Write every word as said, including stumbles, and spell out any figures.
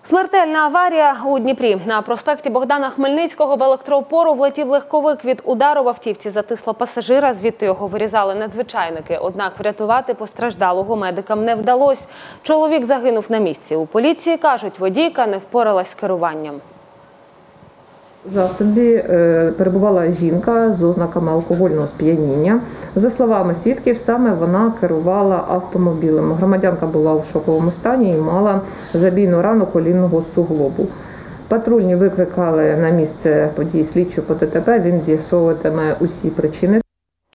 Смертельна аварія у Дніпрі. На проспекті Богдана Хмельницького в електроопору влетів легковик. Від удару в автівці затисло пасажира, звідти його вирізали надзвичайники. Однак врятувати постраждалого медикам не вдалося. Чоловік загинув на місці. У поліції кажуть, водійка не впоралась з керуванням. У засобі перебувала жінка з ознаками алкогольного сп'яніння. За словами свідків, саме вона керувала автомобілем. Громадянка була у шоковому стані і мала забійну рану колінного суглобу. Патрульні викликали на місце події слідчу по ДТП, він з'ясовуватиме усі причини.